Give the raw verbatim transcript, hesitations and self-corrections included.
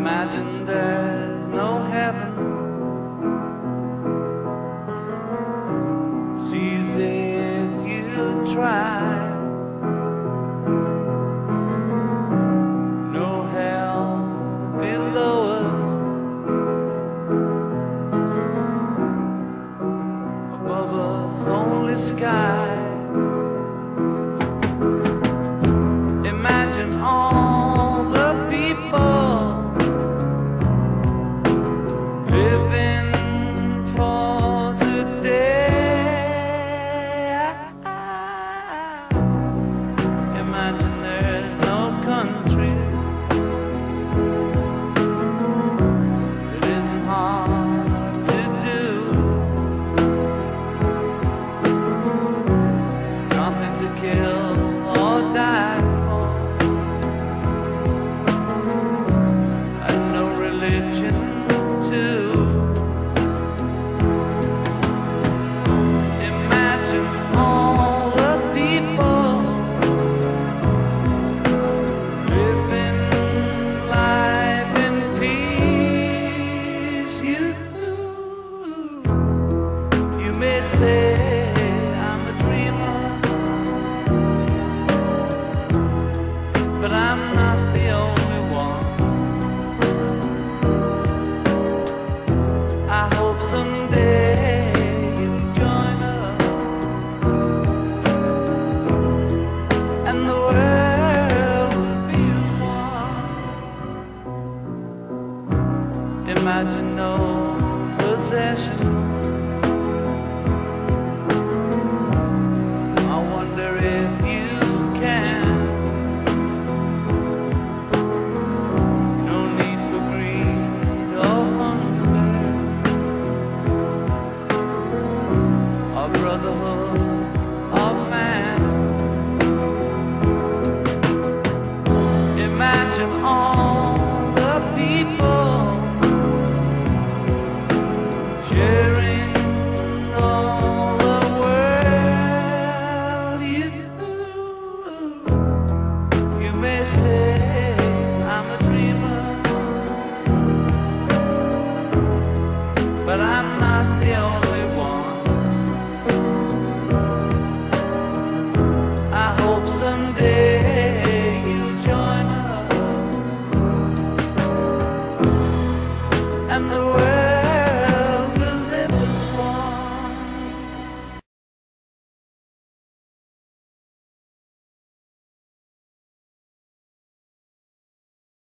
Imagine there's no heaven. It's easy if you try. No hell below us, above us only sky. Imagine all the people living for today. Imagine there's no countries. It isn't hard to do. Nothing to kill or die for, and no religion too. Imagine all the people living life in peace. You, you may say I'm a dreamer, but I'm not the only one. I hope someday you'll join us, and the world will be one. Imagine no possessions,